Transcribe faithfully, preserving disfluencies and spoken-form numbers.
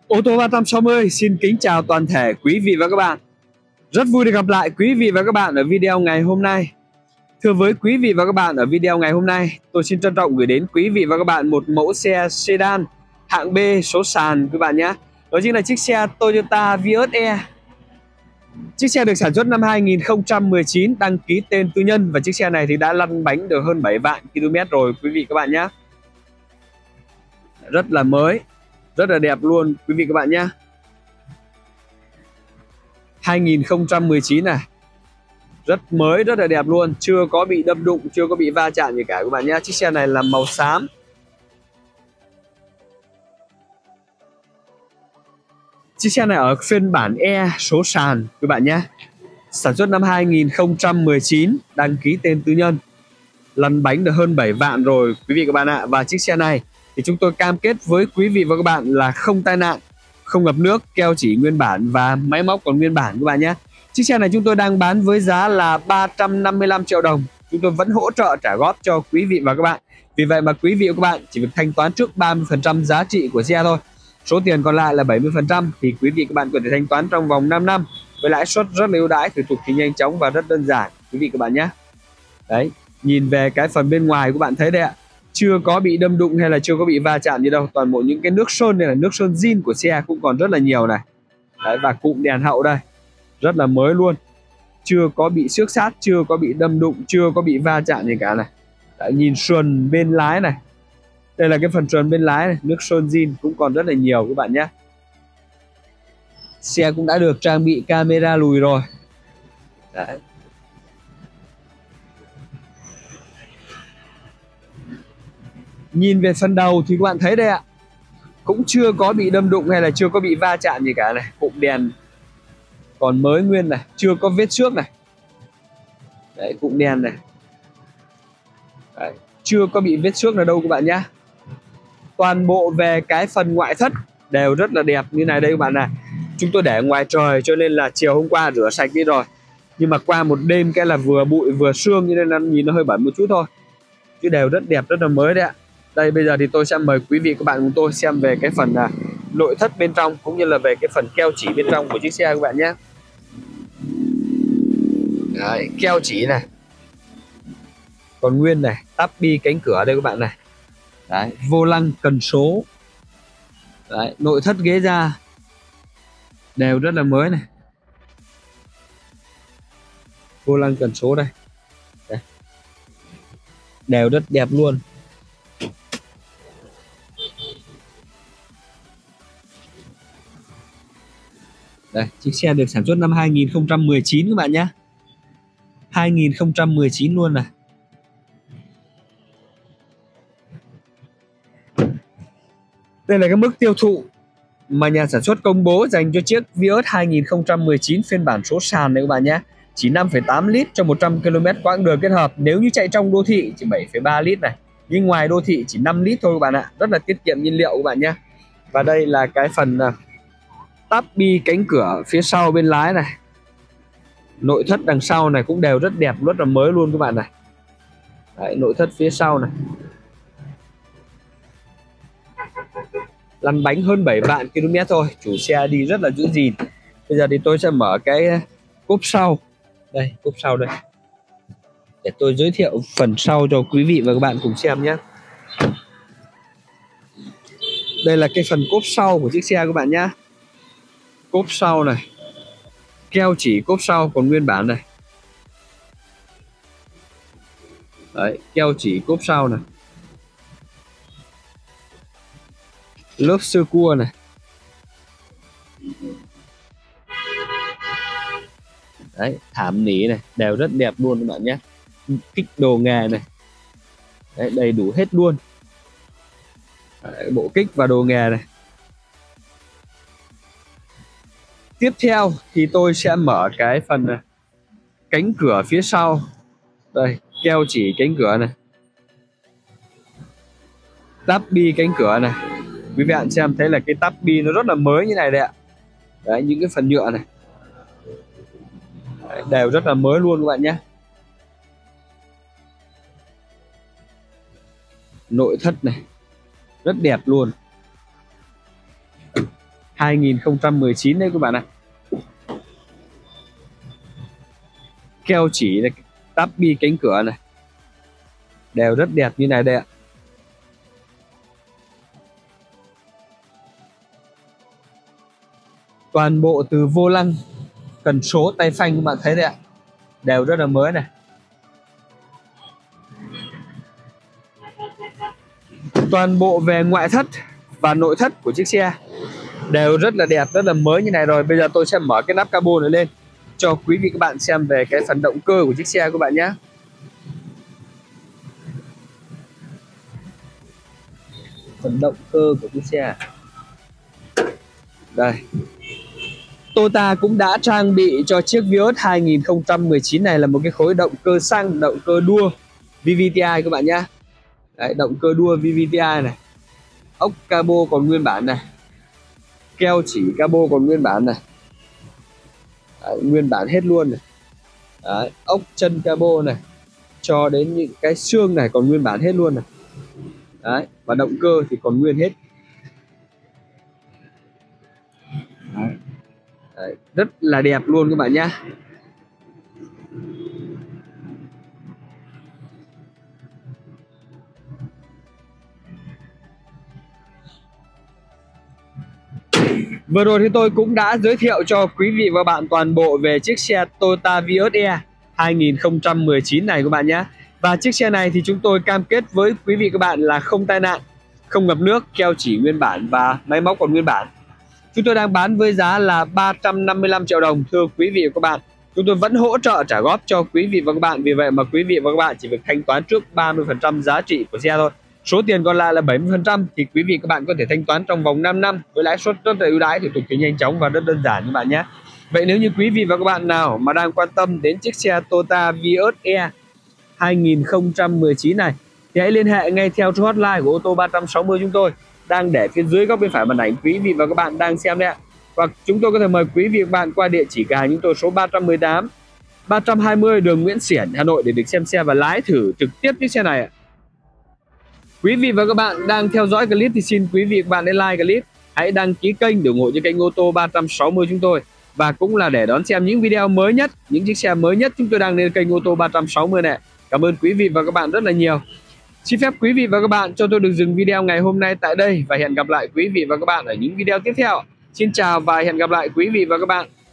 Ô tô ba trăm sáu mươi xin kính chào toàn thể quý vị và các bạn. Rất vui được gặp lại quý vị và các bạn ở video ngày hôm nay. Thưa với quý vị và các bạn, ở video ngày hôm nay tôi xin trân trọng gửi đến quý vị và các bạn một mẫu xe sedan hạng B số sàn các bạn nhé. Đó chính là chiếc xe Toyota Vios E. Chiếc xe được sản xuất năm hai nghìn không trăm mười chín, đăng ký tên tư nhân, và chiếc xe này thì đã lăn bánh được hơn bảy vạn ki lô mét rồi quý vị các bạn nhé. Rất là mới, rất là đẹp luôn quý vị các bạn nhé. hai nghìn không trăm mười chín này, rất mới, rất là đẹp luôn, chưa có bị đâm đụng, chưa có bị va chạm gì cả các bạn nhé. Chiếc xe này là màu xám. Chiếc xe này ở phiên bản E số sàn các bạn nhé. Sản xuất năm hai nghìn không trăm mười chín, đăng ký tên tư nhân, lăn bánh được hơn bảy vạn rồi quý vị các bạn ạ. Và chiếc xe này thì chúng tôi cam kết với quý vị và các bạn là không tai nạn, không ngập nước, keo chỉ nguyên bản và máy móc còn nguyên bản các bạn nhé. Chiếc xe này chúng tôi đang bán với giá là ba trăm năm mươi lăm triệu đồng. Chúng tôi vẫn hỗ trợ trả góp cho quý vị và các bạn. Vì vậy mà quý vị và các bạn chỉ việc thanh toán trước ba mươi phần trăm giá trị của xe thôi. Số tiền còn lại là bảy mươi phần trăm thì quý vị các bạn có thể thanh toán trong vòng năm năm với lãi suất rất là ưu đãi, thủ tục thì nhanh chóng và rất đơn giản quý vị các bạn nhé. Đấy, nhìn về cái phần bên ngoài các bạn thấy đây ạ, chưa có bị đâm đụng hay là chưa có bị va chạm gì đâu. Toàn bộ những cái nước sơn này là nước sơn zin của xe cũng còn rất là nhiều này. Đấy, và cụm đèn hậu đây rất là mới luôn, chưa có bị xước sát, chưa có bị đâm đụng, chưa có bị va chạm gì cả này. Đấy, nhìn sườn bên lái này, đây là cái phần sườn bên lái này, nước sơn zin cũng còn rất là nhiều các bạn nhé. Xe cũng đã được trang bị camera lùi rồi. Đấy. Nhìn về phần đầu thì các bạn thấy đây ạ, cũng chưa có bị đâm đụng hay là chưa có bị va chạm gì cả này. Cụm đèn còn mới nguyên này, chưa có vết xước này. Đấy, cụm đèn này. Đấy, chưa có bị vết xước nào đâu các bạn nhé. Toàn bộ về cái phần ngoại thất đều rất là đẹp như này đây các bạn này. Chúng tôi để ngoài trời cho nên là chiều hôm qua rửa sạch đi rồi, nhưng mà qua một đêm cái là vừa bụi vừa sương như nên là nhìn nó hơi bẩn một chút thôi, chứ đều rất đẹp, rất là mới đấy ạ. Đây, bây giờ thì tôi sẽ mời quý vị các bạn cùng tôi xem về cái phần à, nội thất bên trong cũng như là về cái phần keo chỉ bên trong của chiếc xe các bạn nhé. Đấy, keo chỉ này còn nguyên này, tắp bi cánh cửa đây các bạn này. Đấy, vô lăng cần số. Đấy, nội thất ghế da đều rất là mới này. Vô lăng cần số đây. Đây, đều rất đẹp luôn. Đây, chiếc xe được sản xuất năm hai nghìn không trăm mười chín các bạn nhé. hai nghìn không trăm mười chín luôn này. Đây là cái mức tiêu thụ mà nhà sản xuất công bố dành cho chiếc Vios hai nghìn không trăm mười chín phiên bản số sàn này các bạn nhé. Chỉ năm phẩy tám lít cho một trăm ki lô mét quãng đường kết hợp. Nếu như chạy trong đô thị chỉ bảy phẩy ba lít này, nhưng ngoài đô thị chỉ năm lít thôi các bạn ạ. Rất là tiết kiệm nhiên liệu các bạn nhé. Và đây là cái phần tắp bi cánh cửa phía sau bên lái này. Nội thất đằng sau này cũng đều rất đẹp, rất là mới luôn các bạn này. Đấy, nội thất phía sau này, lăn bánh hơn bảy vạn ki lô mét thôi, chủ xe đi rất là giữ gìn. Bây giờ thì tôi sẽ mở cái cốp sau. Đây, cốp sau đây, để tôi giới thiệu phần sau cho quý vị và các bạn cùng xem nhé. Đây là cái phần cốp sau của chiếc xe các bạn nhé. Cốp sau này, keo chỉ cốp sau còn nguyên bản này. Đấy, keo chỉ cốp sau này, lớp sơ cua này. Đấy, thảm nỉ này đều rất đẹp luôn các bạn nhé. Kích đồ nghề này. Đấy, đầy đủ hết luôn. Đấy, bộ kích và đồ nghề này. Tiếp theo thì tôi sẽ mở cái phần cánh cửa phía sau. Đây, keo chỉ cánh cửa này, tắp bi cánh cửa này. Quý vị bạn xem thấy là cái tắp bi nó rất là mới như này đây ạ. Đấy, những cái phần nhựa này. Đấy, đều rất là mới luôn các bạn nhé. Nội thất này rất đẹp luôn. hai nghìn không trăm mười chín đấy các bạn ạ. Keo chỉ này, tắp bi cánh cửa này đều rất đẹp như này đây ạ. Toàn bộ từ vô lăng, cần số, tay phanh các bạn thấy đấy ạ, đều rất là mới này. Toàn bộ về ngoại thất và nội thất của chiếc xe đều rất là đẹp, rất là mới như này rồi. Bây giờ tôi sẽ mở cái nắp cabo này lên cho quý vị các bạn xem về cái phần động cơ của chiếc xe các bạn nhé. Phần động cơ của chiếc xe đây, Toyota cũng đã trang bị cho chiếc Vios hai nghìn không trăm mười chín này là một cái khối động cơ xăng, động cơ đua vê vê tê i các bạn nhé. Đấy, động cơ đua vê vê tê i này, ốc cabo còn nguyên bản này, keo chỉ cabo còn nguyên bản này. Đấy, nguyên bản hết luôn này. Đấy, ốc chân cabo này cho đến những cái xương này còn nguyên bản hết luôn này. Đấy, và động cơ thì còn nguyên hết. Đấy. Đấy, rất là đẹp luôn các bạn nhé. Vừa rồi thì tôi cũng đã giới thiệu cho quý vị và bạn toàn bộ về chiếc xe Toyota Vios E hai nghìn không trăm mười chín này các bạn nhé. Và chiếc xe này thì chúng tôi cam kết với quý vị các bạn là không tai nạn, không ngập nước, keo chỉ nguyên bản và máy móc còn nguyên bản. Chúng tôi đang bán với giá là ba trăm năm mươi lăm triệu đồng thưa quý vị và các bạn. Chúng tôi vẫn hỗ trợ trả góp cho quý vị và các bạn. Vì vậy mà quý vị và các bạn chỉ việc thanh toán trước ba mươi phần trăm giá trị của xe thôi. Số tiền còn lại là bảy mươi phần trăm thì quý vị các bạn có thể thanh toán trong vòng năm năm với lãi suất rất là ưu đãi, thủ tục thì nhanh chóng và rất đơn giản các bạn nhé. Vậy nếu như quý vị và các bạn nào mà đang quan tâm đến chiếc xe Toyota Vios E hai nghìn không trăm mười chín này thì hãy liên hệ ngay theo số hotline của ô tô ba trăm sáu mươi chúng tôi đang để phía dưới góc bên phải màn ảnh quý vị và các bạn đang xem đấy ạ. Hoặc chúng tôi có thể mời quý vị và các bạn qua địa chỉ cửa hàng chúng tôi số ba trăm mười tám ba trăm hai mươi đường Nguyễn Xiển, Hà Nội để được xem xe và lái thử trực tiếp chiếc xe này ạ. Quý vị và các bạn đang theo dõi clip thì xin quý vị và các bạn hãy like clip, hãy đăng ký kênh để ủng hộ cho kênh ô tô ba trăm sáu mươi chúng tôi, và cũng là để đón xem những video mới nhất, những chiếc xe mới nhất chúng tôi đang lên kênh ô tô ba trăm sáu mươi này. Cảm ơn quý vị và các bạn rất là nhiều. Xin phép quý vị và các bạn cho tôi được dừng video ngày hôm nay tại đây và hẹn gặp lại quý vị và các bạn ở những video tiếp theo. Xin chào và hẹn gặp lại quý vị và các bạn.